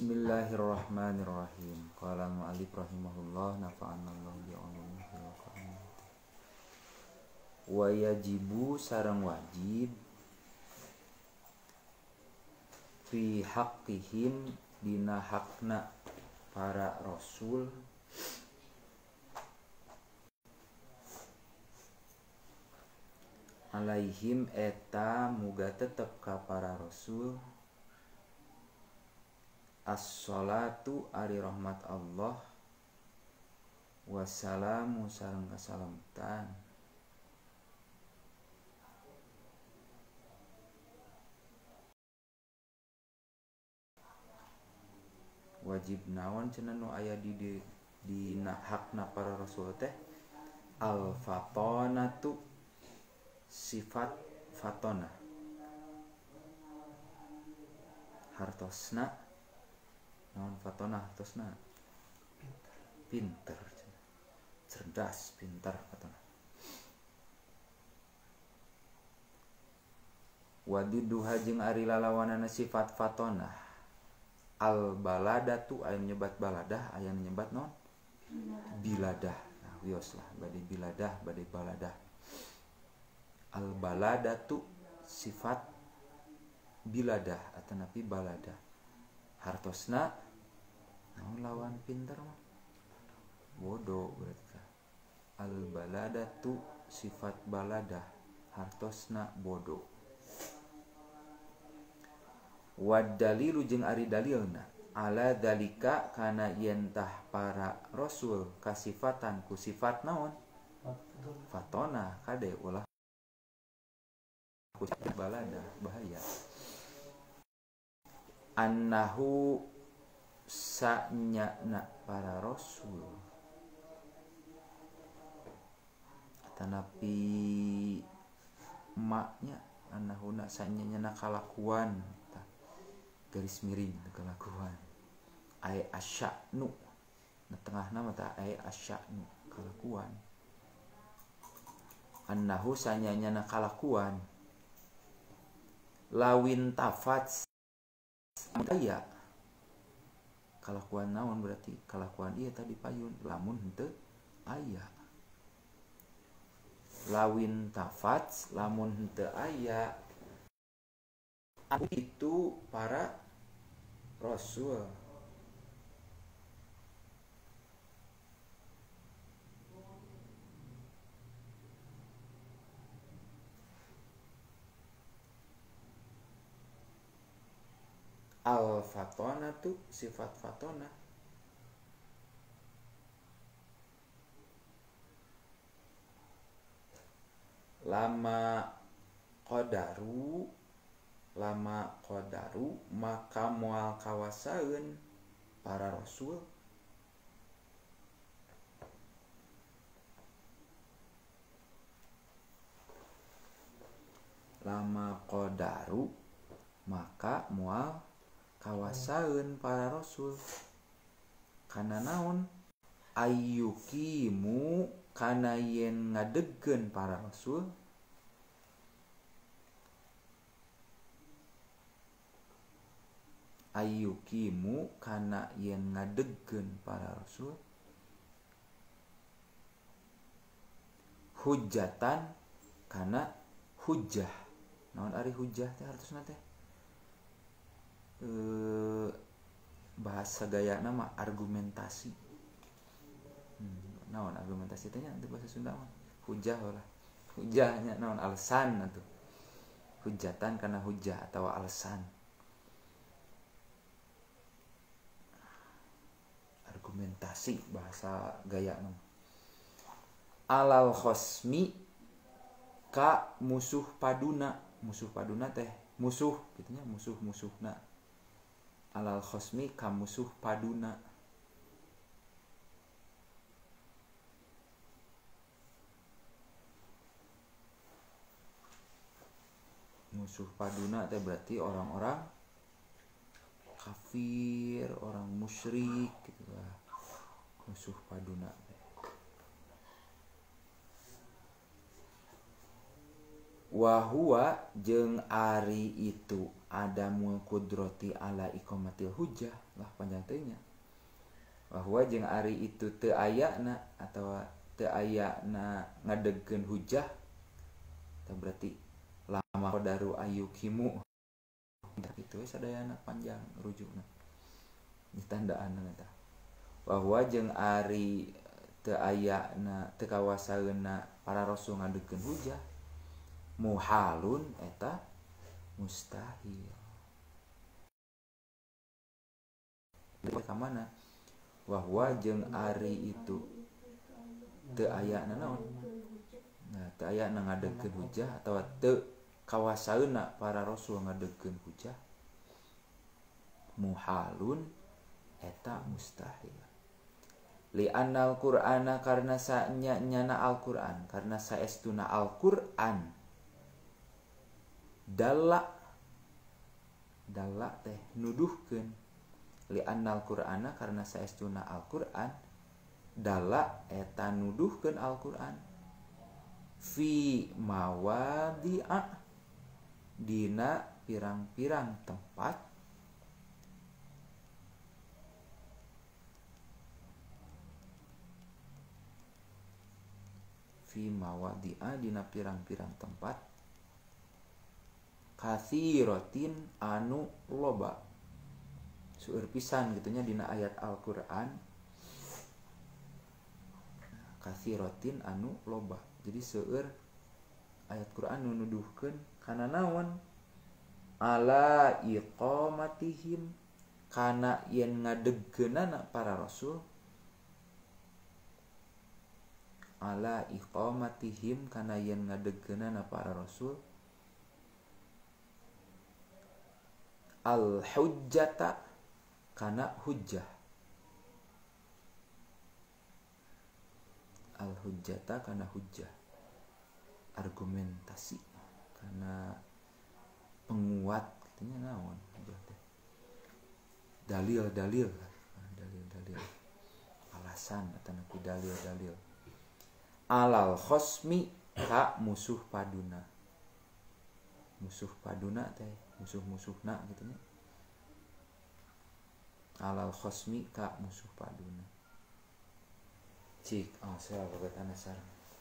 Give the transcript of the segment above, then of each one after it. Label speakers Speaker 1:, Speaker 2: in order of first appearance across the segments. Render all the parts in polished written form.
Speaker 1: Bismillahirrahmanirrahim. Qala al-mu'allif rahimahullah nafa'anallahu bi'ulumihi wa qawmihi. Wa yajibu sareng wajib fi haqqihim dina hakna para rasul alaihim eta muga tetep ka para rasul as-sholatu ari rahmat Allah wassalamu sareng kasalamatan wajib naon cenah nu aya di hakna para rasul teh al-fatonatu sifat fatona hartosna naon fatona hartosna pinter cerdas pintar fatona wadiduha jeung ari lalawanana sifat fatona al baladatu aya nyebat baladah aya nyebat naon biladah nah wios lah bade biladah bade baladah al baladatu sifat biladah atanapi baladah hartosna naon lawan pinter mah bodoh berarti al baladatu sifat baladah hartosna bodoh wad dalilu jeung ari dalilna ala dalika kana yentah para rasul kasifatan ku sifat naon fatona kade ulah ku baladah bahaya annahu sa'nyana para rasul tanapi maknya annahu na sa'nyana kalakuan garis miring kalakuan ay asya'nu na tengahna mata ay asya'nu kalakuan annahu sa'nyana kalakuan lawin tafat aya kalakuan naon berarti kalakuan ieu tadi payun lamun henteu aya lawin tafat lamun henteu aya itu para rasul al fatona tu sifat fatona lama qadaru maka moal kawasaeun para rasul lama qadaru maka moal kawasaeun para rasul kana naon ayyukimu kana yen ngadegkeun para rasul ayyukimu kana yen ngadegkeun para rasul hujjatan kana hujjah naon ari hujjah teh hartosna teh bahasa gayana mah argumentasi naon argumentasi teh nya teh bahasa Sunda mah hujjah lah hujjahnya naon alasan atuh hujjatan kana hujjah atawa alasan argumentasi bahasa gayana alal khosmi ka musuh paduna teh musuh gitunya musuh-musuhna alal khosmi ka musuh paduna musuh paduna teh berarti orang-orang kafir, orang musyrik gitu lah musuh paduna. Wahua jeung ari itu adamul qudrati ala iqamatil hujjah lah panjang teunya. Wahua jeung ari itu teu ayana atawa teu ayana ngadegkeun hujjah. Tah berarti lama qadaru ayyukimu kitu sadayana panjang rujukna. Ditandaanna eta. Wahua jeung ari teu ayana teu kawasaeuna para rasul ngadegkeun hujjah. Muhalun eta mustahil. Ka mana? Wahwa jeung ari itu teu ayana naon? Nah, teu ayana ngadegkeun hujjah atawa teu kawasaeuna para rasul ngadegkeun hujjah. Muhalun eta mustahil. Li annal Qur'ana karna sanyana Al-Qur'an, karna saestuna Al-Qur'an dalla teh nuduhkeun. Li annal Qur'ana karna saestuna Al-Qur'an dalla eta nuduhkeun Al-Qur'an fi mawadi'a dina pirang-pirang tempat fi mawadi'a dina pirang-pirang tempat katsiratin anu loba seueur pisan gitunya dina ayat Al-Qur'an katsiratin anu loba. Jadi seueur ayat Qur'an nu nuduhkeun kana naon ala iqamatihim kana yen ngadegkeunana para rasul ala iqamatihim kana yen ngadegkeunana para rasul al hujjata kana hujjah. Al hujjata kana hujjah argumentasi kana penguat katanya naon hujjah teh dalil alasan atau ku dalil alal khosmi ka musuh paduna teh musuh-musuhna gitu nya. Alal khosmi ka musuh paduna. Cik, saya bagatan asar.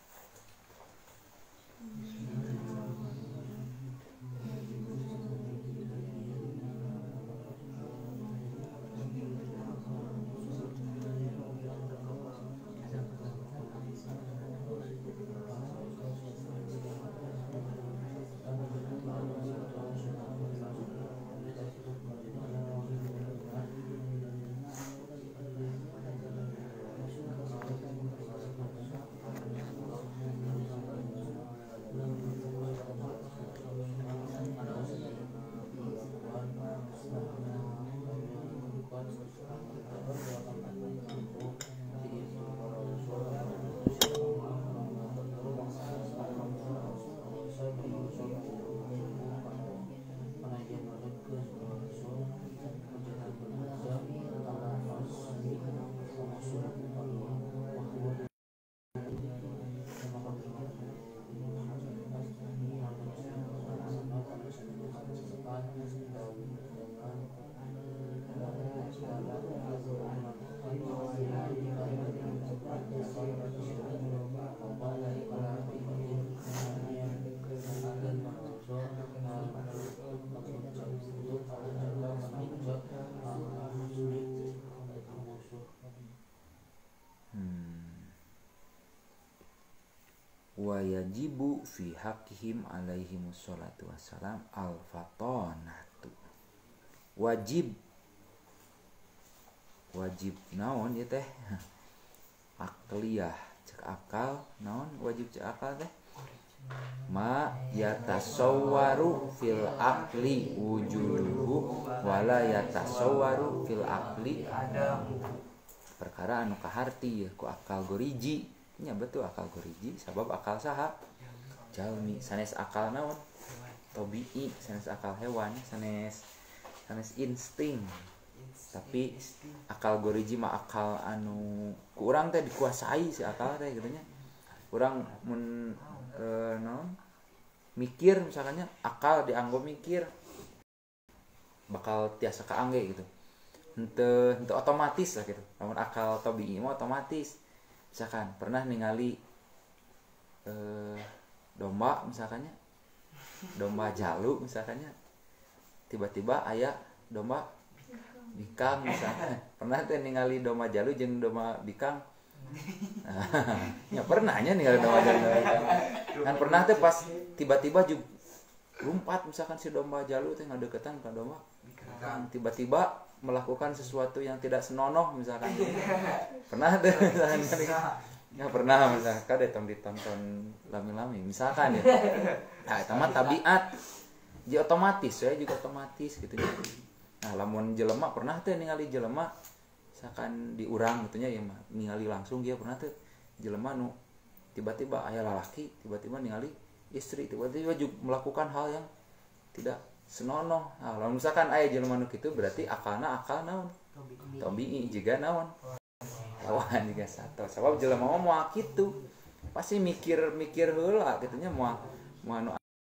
Speaker 1: Wa yajibu fi haqqihim alaihimus salatu wassalam al-fatonatu. Wajib naon ya teh? Akliyah cek akal naon wajib cek akal teh? Ma yatasawwaru fil aqli wujuduhu wala yatasawwaru fil aqli perkara anu kaharti ya ku akal goriji nya betul akal goriji sabab akal saha jalmi sanes akal naon tabii sanes akal hewan sanes insting tapi akal goriji mah akal anu ku urang teh dikuasai si akal teh gitu nya urang mun naon mikir misalkannya akal dianggo mikir bakal tiasa kaangge gitu henteu otomatis lah gitu namun akal tabii mah otomatis misalkan pernah ningali domba misalkannya domba jalu misalkannya tiba-tiba aya domba bikang misalkan pernah tuh ningali domba jalu jeung domba bikang ya pernahnya ningali domba jalu kan pernah tuh pas tiba-tiba juga lompat misalkan si domba jalu teh ngadeukeutan ka domba bikang tiba-tiba melakukan sesuatu yang tidak senonoh misalkan pernah tuh misalkan ya pernah misalkan kada ditonton lami-lami misalkan ya nah itu mah tabiat jadi otomatis ya juga otomatis gitu ya. Nah lamun jelema pernah teh ningali jelema misalkan di urang gitu nya ya mah ningali langsung dia pernah teh jelema nu tiba-tiba aya lalaki tiba-tiba ningali istri tiba-tiba juga melakukan hal yang tidak senonoh. Nah lamun misalkan aya jelema nu kitu berarti akalna akal naon tabii juga naon lawan juga satu sebab jelema mah moal kitu pasti mikir heula kitu nya moal anu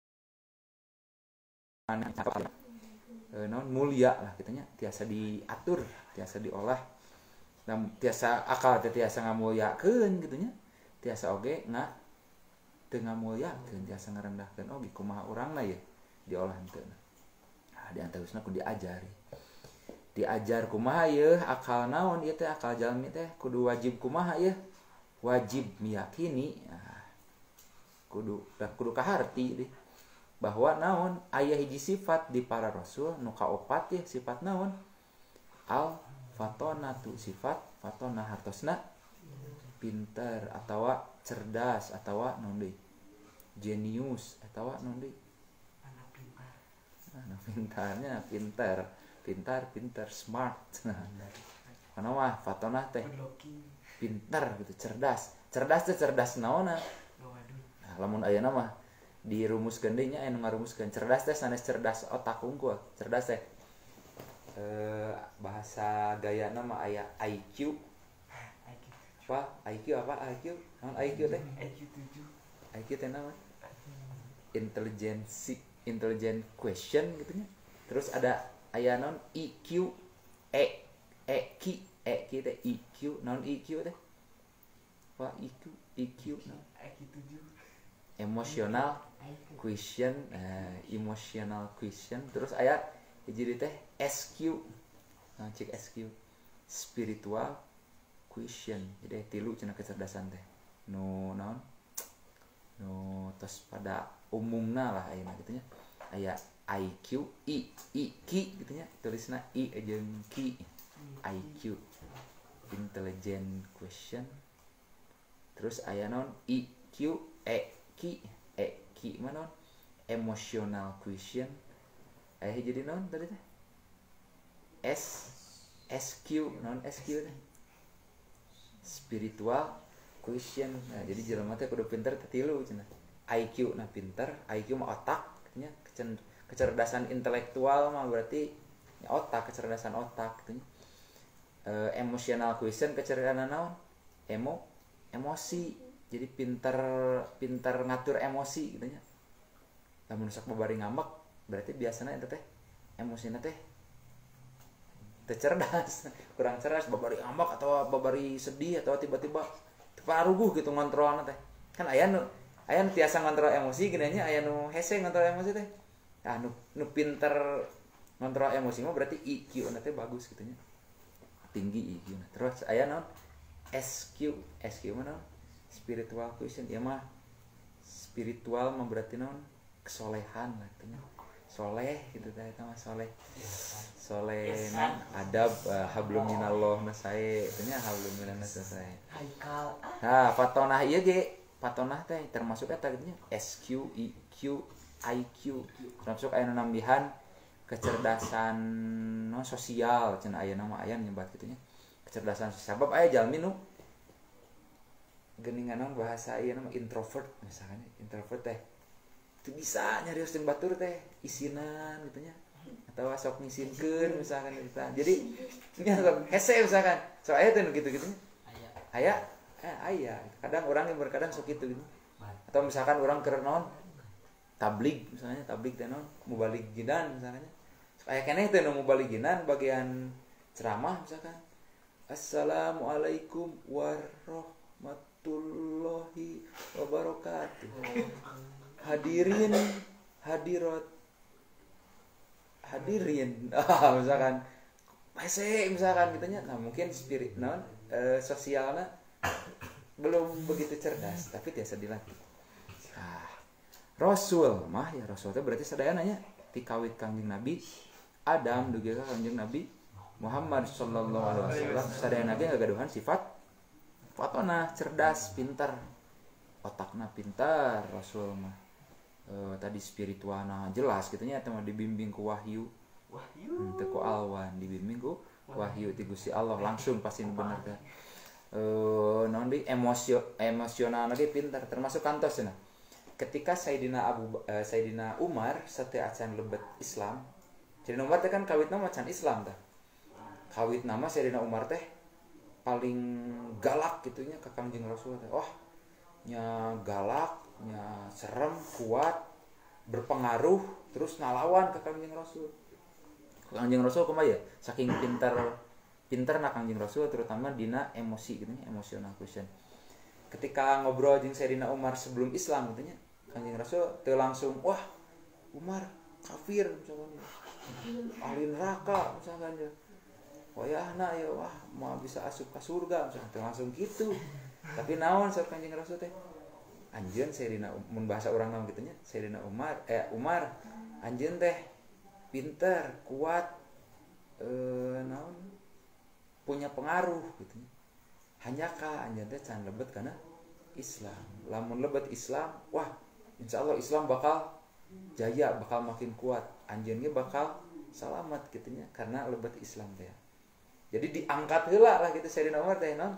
Speaker 1: non mulia lah kitanya tiasa diatur tiasa diolah dan tiasa akal tiasa ngamuliakeun gitunya tiasa oge teu ngamuliakeun tiasa ngarendahkeun oge kumaha urangna ya diolah henteu nah di antausna kudu diajar kumaha yeuh akal naon ieu teh akal jalmi teh kudu wajib kumaha yeuh wajib meyakini nah, kudu kaharti deh bahwa naon aya hiji sifat di para rasul nu kaopat ya sifat naon al fatonatu sifat fatona hartosna pinter atawa cerdas atawa naon deui genius atawa naon deui pintarnya pintar smart mana mah fatona teh pintar gitu cerdas teh cerdas naonna nah lamun ayeuna mah dirumuskeun deui nya anu ngarumuskeun cerdas teh sanes cerdas otak unggul cerdas teh bahasa gayana mah aya IQ apa IQ naon IQ teh IQ teh naon intelligent question gitu nya terus ada aya naon EQ EQ teh EQ naon EQ teh apa EQ naon emotional question terus aya hiji teh SQ nah cek SQ spiritual question jadi tilu cenah kecerdasan teh nu naon nu tos pada umumna lah ayeuna kitu nya aya IQ IQ kitu nya tulisna I jeung Q IQ intelligent question terus aya naon EQ mana emotional question jadi naon tadi teh SQ non SQ teh spiritual question nah jadi jelema teh kudu pinter teh tilu cenah IQ nah pinter IQ mah otak nya kecerdasan intelektual mah berarti otak kecerdasan otak gitu nya emotional question kecerdasan naon emosi jadi pinter ngatur emosi gitu nya lamun sok babari ngambek berarti biasanya eta teh emosina teh teu cerdas kurang cerdas babari ngambek atau babari sedih atau tiba-tiba paruguh gitu ngontrolna teh kan aya nu tiasa ngontrol emosi gini nya aya nu hese ngontrol emosi teh ah nu pinter ngontrol emosi mah berarti IQ na teh bagus gitu nya tinggi IQ na terus aya naon SQ mana spiritual question ya mah spiritual mah berarti naon kesolehan lah gitu nya soleh gitu teh eta mah soleh naon adab hablum minallah nasae itu nya hablum minallah nasae haikal nah fatonah ieu ge fatonah teh termasuk eta gitu nya SQ EQ IQ termasuk aya nambihan kecerdasan no sosial cenah aya nama aya nyebat gitu nya kecerdasan sabab aya jalmi nu geuningan naon bahasa ieu nama introvert misalkan introvert teh teu bisa nyarios jeung batur teh isinan gitu nya atawa sok ngisinkeun misalkan gitu jadi nya hese misalkan so aya teh gitu-gitu nya aya kadang urang yang berkadang sok kitu gitu atau misalkan urang keur naon tablig misalnya tablig teh naon mubaliginan misalnya aya keneh teh nu mubaliginan bagian ceramah misalkan assalamualaikum warahmatullahi wabarakatuh hadirin hadirat hadirin misalkan pese misalkan gitunya nah mungkin spirit non sosialnya belum begitu cerdas tapi biasa dilatih. Nah, Rasul mah ya Rasul itu berarti sadayananya ti kawit Kangjeng Nabi Adam dugi ka Kangjeng Nabi Muhammad sallallahu alaihi wasallam sadayana ge ngagaduhan sifat fatona cerdas pintar otakna pintar Rasul mah tadi spiritualna jelas gitunya eta mah dibimbing ku wahyu teu ku alwan dibimbing ku wahyu ti Gusti Allah langsung pasti bener teh naon di emosionalna ge pintar termasuk kantosna ketika Sayyidina Umar sateu acan lebet Islam Sayyidina Umar teh kan kawitna macan Islam tah kawitna mah Sayyidina Umar teh paling galak gitunya ka Kangjeng Rasul teh wah nya galak nya serem kuat berpengaruh terus ngalawan ke Kangjeng Rasul kumaha ya saking pinter Kangjeng Rasul terutama dina emosi gitu nya emosional kusen ketika ngobrol jeung Sayyidina Umar sebelum Islam gitu nya Kangjeng Rasul teu langsung wah Umar kafir misalkan ahli neraka misalkan ya wayahna ya wah mau bisa asup ka surga misalkan teu langsung gitu tapi naon sok Kangjeng Rasul teh anjeun Sayyidina mun bahasa urang naon kitu nya Sayyidina Umar anjeun teh pinter kuat naon punya pengaruh gitu nya hanya ka anjeun teh can lebet kana Islam lamun lebet Islam wah insyaallah Islam bakal jaya bakal makin kuat anjeun ge bakal selamat gitu nya karena lebet Islam teh jadi diangkat heula lah gitu Sayyidina Umar teh naon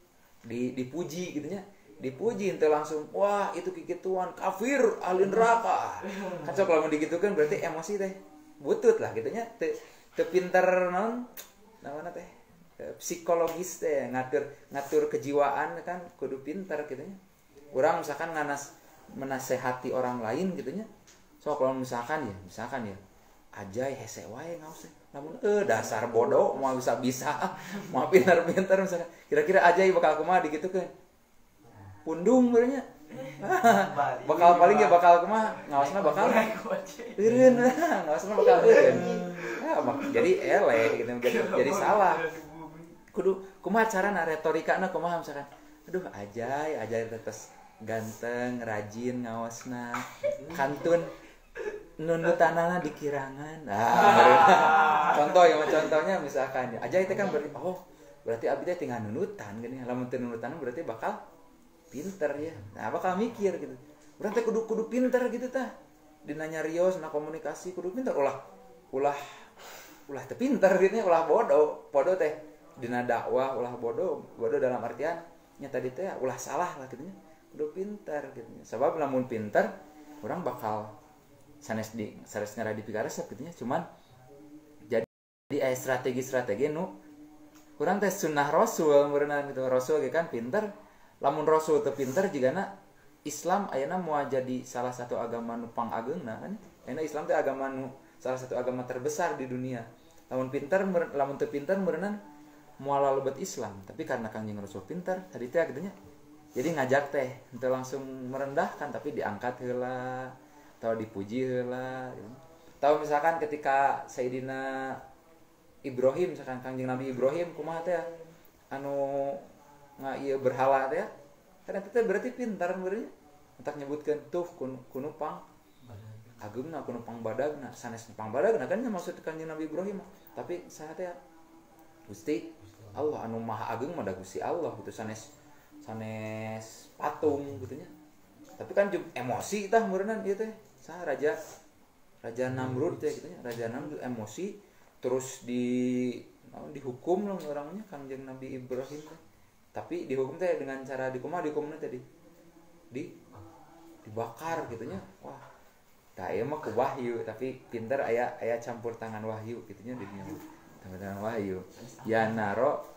Speaker 1: dipuji gitu nya dipuji ente langsung wah itu kikituan kafir ahli neraka kan sok lamun digitukeun berarti emosi teh butut lah gitu nya teu pinter naon namana teh psikologis teh ngatur kejiwaan kan kudu pinter gitu nya urang misalkan menasehati orang lain gitu nya sok lamun misalkan ya ajai hese wae ngaos namun dasar bodoh mau bisa mau pinter-pinter misalkan kira-kira ajai bakal kumaha digitukeun pundung berenya bakal paling ya bakal kumaha ngawasna bakal eureun ngawasna bakal eureun jadi eleh gitu jadi salah kudu kumaha carana retorikana kumaha misalkan aduh ajai tetes ganteng rajin ngawasna kantun nunutanana dikirangan contohnya misalkan ajai teh kan berarti abdi teh tinggal nunutan gini lamun teu nunutan berarti bakal pinter ya, nah bakal mikir gitu. Berarti kudu pinter gitu tah. Dina nyarios, na komunikasi kudu pinter. Ulah teh pinter gitu nya, ulah bodoh teh. Dina dakwah ulah bodoh dalam artian nya tadi teh ulah salah lah gitu nya. Kudu pinter gitu nya. Sebab lamun pinter, orang bakal sanes nyara dipikaresep gitu nya. Cuman jadi strategi nu urang teh sunnah Rasul meureunna gitu. Rasul ge kan pinter. Lamun Rasul teu pinter jigana Islam ayeuna moal jadi salah satu agama nu pangageungna kan ayeuna Islam teh agama nu salah satu agama terbesar di dunia lamun teu pinter meureunna moal lebet Islam tapi karena Kangjeng Rasul pinter tadi teh kitu nya jadi ngajak teh henteu langsung merendahkan tapi diangkat heula atau dipuji heula tahu misalkan ketika Sayyidina Ibrahim misalkan Kangjeng Nabi Ibrahim kumaha teh anu ieu berhala teh karena teh berarti pintar beureunya entak nyebutkeun tuh kuno pang ageumna kuno pang badagna sanes pang badagna kan nya maksud Kanjeng Nabi Ibrahim tapi saha teh Gusti Allah anu maha ageung mah da Gusti Allah gitu sanes patung gitu nya tapi kan emosi tah meureunna ieu teh saha raja Namrud teh gitu nya raja Namrud emosi terus dihukum lah orangnya Kanjeng Nabi Ibrahim teh tapi dihukum teh dengan cara dihukumnya tadi dibakar gitunya wah tah ieu mah ku wahyu tapi pinter aya campur tangan wahyu gitunya di dinya campur tangan wahyu ya naro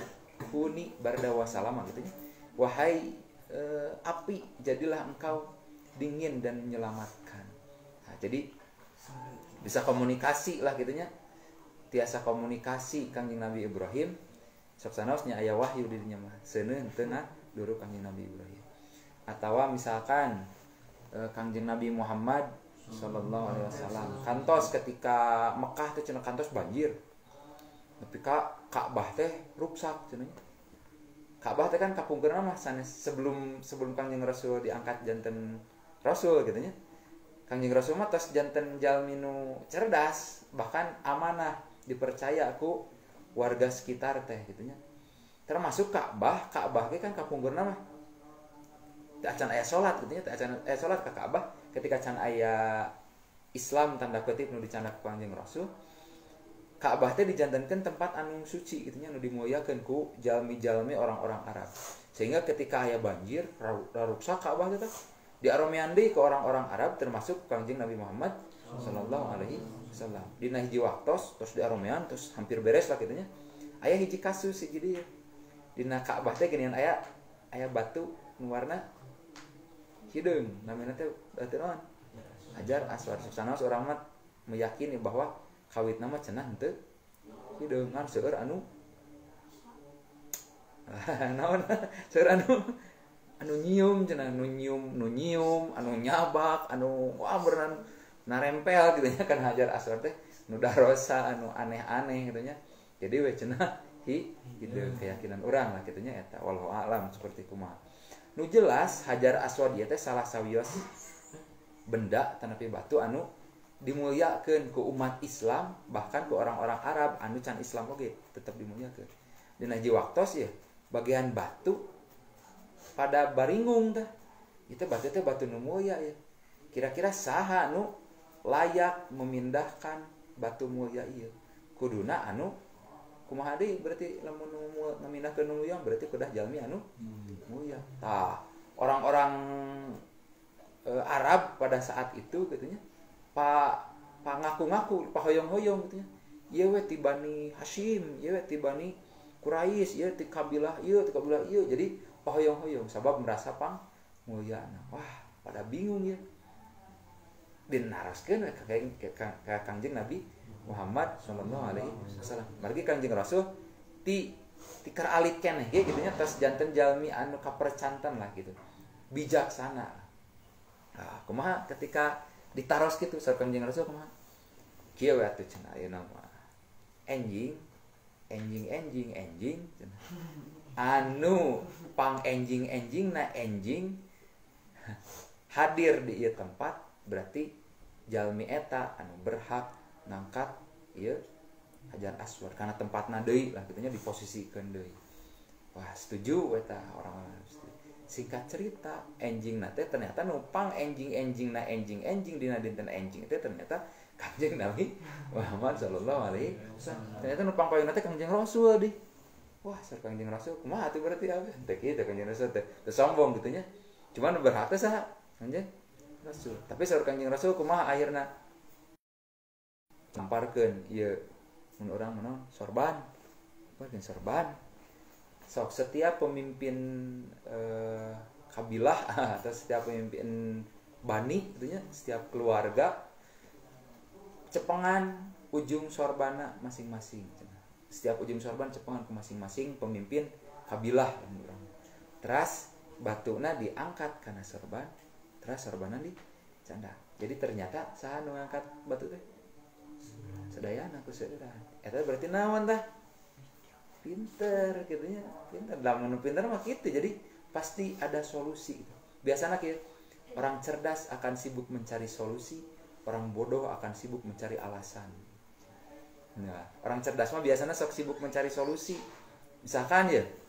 Speaker 1: kuni barda wasalama gitunya wahai api jadilah engkau dingin dan menyelamatkan. Nah, jadi bisa komunikasi lah gitunya. Tiasa komunikasi Kangjeng Nabi Ibrahim sok sanaosnya aya wahyu di dinya mah seuneun teu duru Kangjeng Nabi Ibrahim. Atawa misalkan Kangjeng Nabi Muhammad sallallahu alaihi wasallam kantos ketika Mekah teh cenah kantos banjir. Tapi Ka'bah teh rusak cenah. Ka'bah teh kan kapungkurna mah sanes sebelum Kangjeng Rasul diangkat janten Rasul gitu nya. Kangjeng Rasul mah tos janten jalmi nu cerdas, bahkan amanah dipercaya aku warga sekitar teh gitu nya. Termasuk Ka'bah ge kan kapungkurna mah teu acan aya salat gitu nya, teu acan aya salat ka Ka'bah ketika can aya Islam tanda kutip nu dicandak ku Kangjeng Rasul. Ka'bah teh dijantenkeun tempat anu suci gitu nya, nu dimuliakeun ku jalmi-jalmi orang-orang Arab. Sehingga ketika aya banjir, raruksak Ka'bah teh diaromean deui ke orang-orang Arab termasuk Kangjeng Nabi Muhammad sallallahu alaihi wasallam. Dina hiji waktos terus diaromean terus hampir beres lah kitu nya. Aya hiji kasus hiji dieu. Dina Ka'bah teh geuningan aya batu nu warna hideung, namina teh batu naon? Hajar Aswad. Sanaos urang mah meyakini bahwa kawitna mah cenah henteu hideung ngan seueur anu naon seueur anu nyium cenah, nu nyium anu nyabak anu wah berenang narempel gitu nya kan Hajar Aswad teh nu darosa anu aneh-aneh gitu nya. Jadi we cenah hideung keyakinan urang lah kitu nya eta wallahu alam seperti kumaha. Nu jelas Hajar Aswad ieu teh salah sawios benda tanapi batu anu dimuliakeun ku umat Islam, bahkan ku orang-orang Arab anu can Islam oge tetep dimuliakeun. Dina hiji waktos ya bagian batu pada baringung tah. Itu batu teh batu nu mulia ya. Kira-kira saha nu layak memindahkan batu mulia ieu? Kuduna anu kumaha deui berarti lamun memindahkeun nu mulia berarti kudah jalmi anu mulia. Tah, orang-orang Arab pada saat itu katanya ngaku-ngaku pahoyong-hoyong gitu nya. Ieu we ti Bani Hashim, ieu we ti Bani Quraisy, ieu ti kabilah ieu, ti kabilah ieu. Jadi pahoyong-hoyong sabab merasa mulyana. Wah, pada bingung ya. Dinaraskeun ka Kangjeng Nabi Muhammad sallallahu alaihi wasallam. Margi Kangjeng Rasul ti keur alit keneh ge gitu nya tos janten jalmi anu kapercantan lah gitu. Bijaksana. Nah, kumaha ketika ditaros gitu sareng Kangjeng Rasul kumaha? Kieu we atuh cenah ayeuna mah. Enjing cenah. Anu pang enjing-enjingna enjing hadir di ieu tempat berarti jalmi eta anu berhak ngangkat ieu Hajar Aswad karena tempatna deui lah kitu nya diposisikeun deui. Wah, setuju eta orang-orang setuju. Singkat cerita, enjingna teh ternyata numpang enjing-enjingna enjing dina dinten enjing teh ternyata Kangjeng Nabi Muhammad sallallahu alaihi wasallam. Ternyata numpang payuna teh Kangjeng Rasul di. Wah, sareng Kangjeng Rasul kumaha atuh berarti apa? Teh kieu teh Kangjeng Rasul teh sombong gitu nya. Cuman berhak teh saha? Kangjeng Rasul. Tapi sareng Kangjeng Rasul kumaha akhirna? Lamparkeun ieu mun urang mah sorban. Bukan sorban. Sok setiap pemimpin kabilah atau setiap pemimpin bani gitu nya, setiap keluarga cepengan ujung sorbana masing-masing. Setiap ujung sorban cepengan ke masing-masing pemimpin kabilah. Terus batuna diangkat karena sorban, terus sorbanan dicandak. Jadi ternyata saha nu ngangkat batu teh? Sadayana ku seueuran. Eta berarti naon tah? Pinter gitu nya. Pinter. Lamun pinter mah kitu. Jadi pasti ada solusi. Biasanya kieu, orang cerdas akan sibuk mencari solusi, orang bodoh akan sibuk mencari alasan. Nah, orang cerdas mah biasanya sok sibuk mencari solusi. Misalkan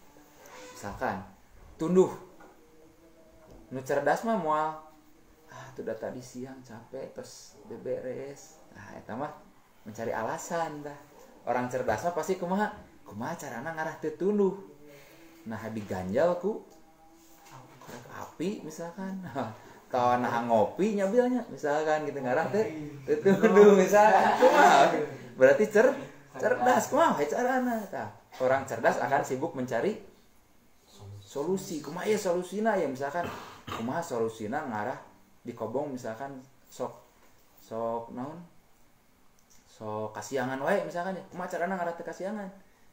Speaker 1: tunduh. Nu cerdas mah moal tuh tadi siang capek terus beberes. Nah, eta mah mencari alasan dah. Orang cerdas mah pasti kumaha carana ngarah teu tunduh. Nah, diganjal ku api misalkan. Tau nah ngopi nyabilnya misalkan gitu ngarah teh tunduh misalkan. Kumaha? Berarti cerdas kumaha carana tah. Orang cerdas akan sibuk mencari solusi. Kumaha ya solusina ya misalkan kumaha solusina ngarah dikobong misalkan sok naon sok kasiangan wae misalkan ya kumaha carana ngaran teu kasiangan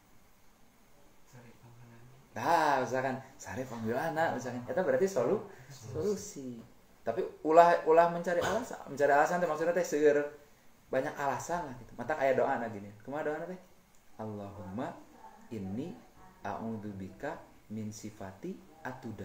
Speaker 1: misalkan sare panggilanna misalkan eta berarti solusi tapi ulah mencari alasan teh maksudnya teh seueur banyak alasan lah gitu matak aya doana gini kumaha doana teh Allahumma inni a'udzubika min sifati atuda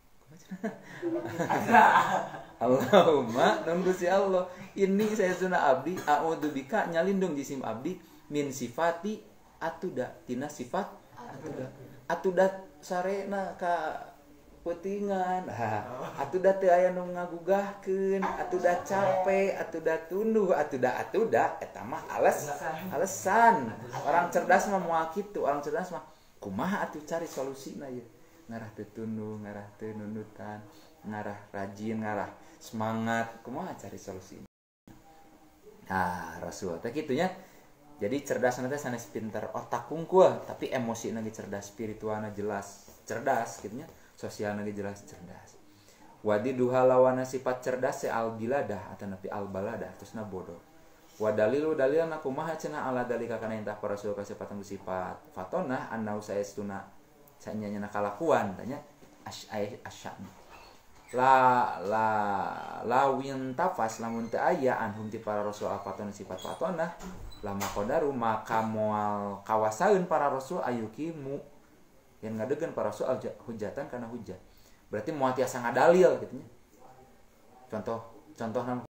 Speaker 1: Allahumma nun Gusti Allah ini saya sunah abdi a'udzubika nyalindung jisim abdi min sifati atuda tina sifat atuda sarena ka peutingan atuda teu aya nu ngagugahkeun atuda capek atuda tunduh atuda eta mah alasan orang cerdas mah moal kitu orang cerdas mah kumaha atuh cari solusina ieu ngarah teu tunduh ngarah teu nunutan ngarah rajin ngarah semangat kumaha cari solusi nah Rasul teh kitunya jadi cerdas teh sanes pinter otak kungkul tapi emosi lagi cerdas spiritualna jelas cerdas gitunya sosial lagi jelas cerdas wadi duha lawana sifat cerdas se al biladah atau napi al baladah terusna bodoh wa dalilu dalilna kumaha cenah ala dalika kana intah para rasul kasepatan sifat fatona annau saestuna sanyana kalakuan tanya asya la win tafas lamun teu aya anhum ti para rasul afatona sifat fatona lama qadaru maka moal kawasaeun para rasul ayukimu yang ngadegeun para rasul hujatan kana hujat berarti moal tiasa ngadalil gitu nya contohna